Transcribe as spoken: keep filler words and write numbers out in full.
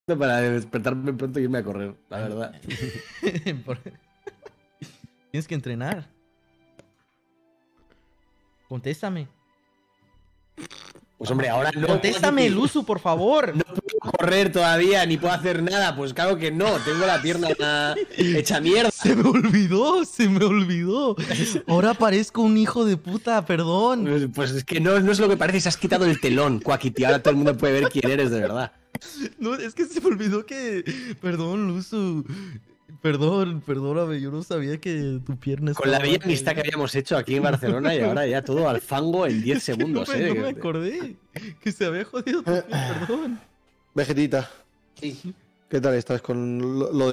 Para despertarme pronto y irme a correr, la verdad. Por- Tienes que entrenar. Contéstame. Pues hombre, ahora no. Contéstame, Luzu, por favor. No puedo correr todavía, ni puedo hacer nada. Pues claro que no, tengo la pierna hecha mierda. Se me olvidó, se me olvidó. Ahora parezco un hijo de puta, perdón. Pues, pues es que no, no es lo que parece, se has quitado el telón, Quackity. Ahora todo el mundo puede ver quién eres de verdad. No, es que se me olvidó que... Perdón, Luzu. Perdón, perdóname, yo no sabía que tu pierna Con la estaba bella mal. amistad que habíamos hecho aquí en Barcelona y ahora ya todo al fango en diez segundos, no, me, eh. no me acordé que se había jodido tu pie, perdón. Vegetita, Sí. ¿qué tal estás con lo, lo